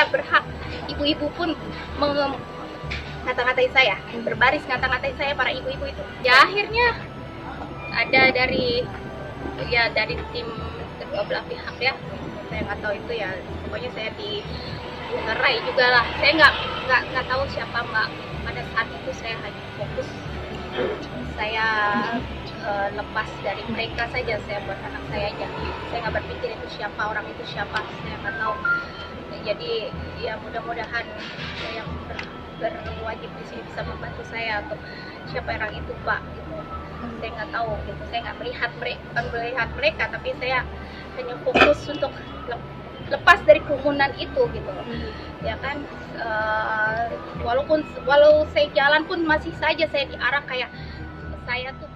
saya berhak. Ibu-ibu pun ngata-ngatain saya, berbaris ngata-ngatain saya, para ibu-ibu itu. Ya akhirnya ada dari tim kedua belah pihak ya, saya nggak tahu itu ya, pokoknya saya dilerai juga lah. Saya nggak tahu siapa mbak. Pada saat itu saya hanya fokus, saya lepas dari mereka saja, saya buat anak saya aja. Saya nggak berpikir itu siapa, orang itu siapa, saya nggak tahu. Jadi ya mudah-mudahan yang berwajib di sini bisa membantu saya untuk siapa orang itu pak gitu. Saya nggak tahu gitu, saya nggak melihat mereka, tapi saya hanya fokus untuk lepas dari kerumunan itu gitu ya kan. Walau saya jalan pun masih saja saya diarah kayak saya tuh